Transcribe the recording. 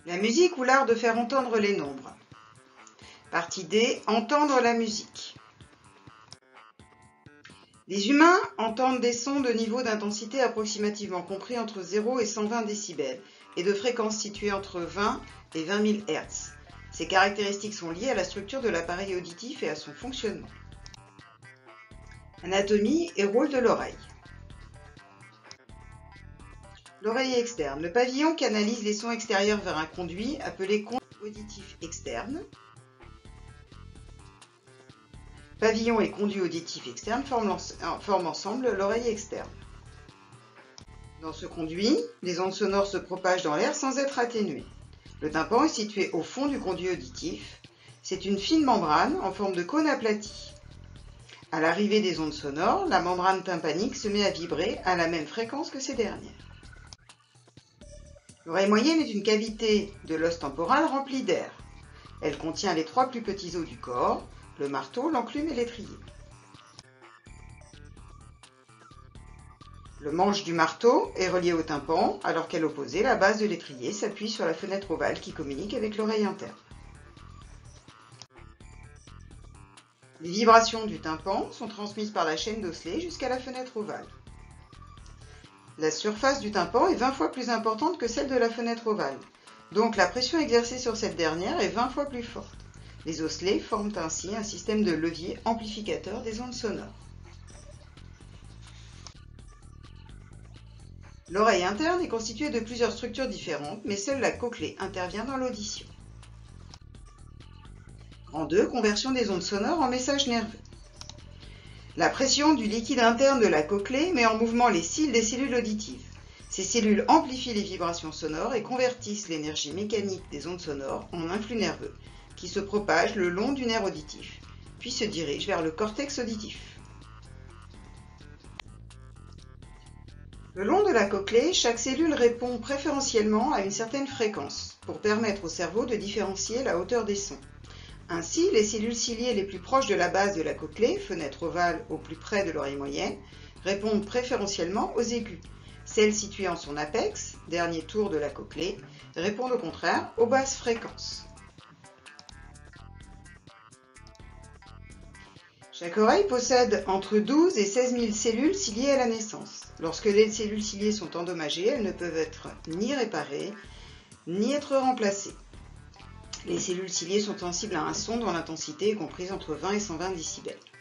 La musique ou l'art de faire entendre les nombres. Partie D, entendre la musique. Les humains entendent des sons de niveau d'intensité approximativement compris entre 0 et 120 décibels et de fréquences situées entre 20 et 20 000 Hz. Ces caractéristiques sont liées à la structure de l'appareil auditif et à son fonctionnement. Anatomie et rôle de l'oreille. L'oreille externe. Le pavillon canalise les sons extérieurs vers un conduit appelé conduit auditif externe. Pavillon et conduit auditif externe forment ensemble l'oreille externe. Dans ce conduit, les ondes sonores se propagent dans l'air sans être atténuées. Le tympan est situé au fond du conduit auditif. C'est une fine membrane en forme de cône aplati. À l'arrivée des ondes sonores, la membrane tympanique se met à vibrer à la même fréquence que ces dernières. L'oreille moyenne est une cavité de l'os temporal remplie d'air. Elle contient les 3 plus petits os du corps, le marteau, l'enclume et l'étrier. Le manche du marteau est relié au tympan, alors qu'à l'opposé, la base de l'étrier s'appuie sur la fenêtre ovale qui communique avec l'oreille interne. Les vibrations du tympan sont transmises par la chaîne d'osselets jusqu'à la fenêtre ovale. La surface du tympan est 20 fois plus importante que celle de la fenêtre ovale, donc la pression exercée sur cette dernière est 20 fois plus forte. Les osselets forment ainsi un système de levier amplificateur des ondes sonores. L'oreille interne est constituée de plusieurs structures différentes, mais seule la cochlée intervient dans l'audition. En 2, conversion des ondes sonores en messages nerveux. La pression du liquide interne de la cochlée met en mouvement les cils des cellules auditives. Ces cellules amplifient les vibrations sonores et convertissent l'énergie mécanique des ondes sonores en influx nerveux, qui se propage le long du nerf auditif, puis se dirige vers le cortex auditif. Le long de la cochlée, chaque cellule répond préférentiellement à une certaine fréquence, pour permettre au cerveau de différencier la hauteur des sons. Ainsi, les cellules ciliées les plus proches de la base de la cochlée, fenêtre ovale au plus près de l'oreille moyenne, répondent préférentiellement aux aigus. Celles situées en son apex, dernier tour de la cochlée, répondent au contraire aux basses fréquences. Chaque oreille possède entre 12 et 16 000 cellules ciliées à la naissance. Lorsque les cellules ciliées sont endommagées, elles ne peuvent être ni réparées, ni être remplacées. Les cellules ciliées sont sensibles à un son dont l'intensité est comprise entre 20 et 120 décibels.